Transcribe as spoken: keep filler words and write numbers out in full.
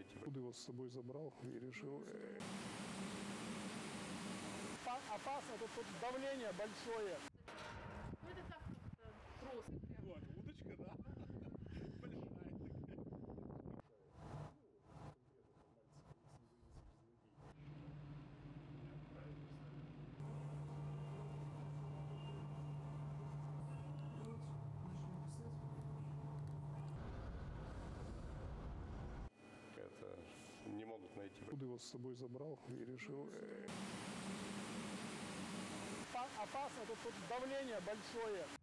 найти. Куда его с собой забрал и решил... э, Опасно, тут, тут давление большое. Ну это так просто, трос прям. Вот, удочка, да? Большая такая. Это не могут найти. Куда его с собой забрал и решил... э, Опасно, тут, тут давление большое.